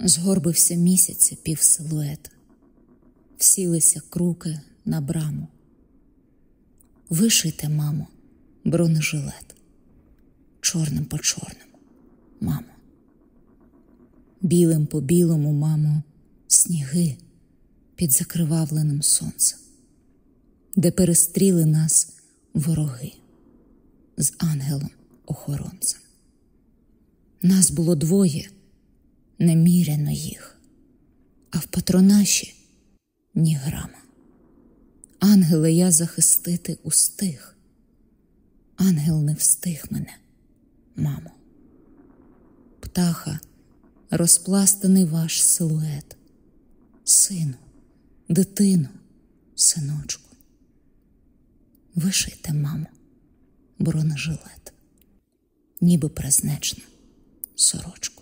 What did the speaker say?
Згорбився місяця півсилует, всілися круки на браму. Вишийте, мамо, бронежилет, чорним по чорному, мамо. Білим по білому, мамо, сніги під закривавленим сонцем, де перестріли нас вороги з ангелом-охоронцем. Нас було двоє, неміряно їх, а в патронаші ні грама. Ангела я захистити устиг, ангел не встиг мене, мамо. Птаха, розпластаний ваш силует, сину, дитину, синочку. Вишийте, мамо, бронежилет, ніби празнечну сорочку.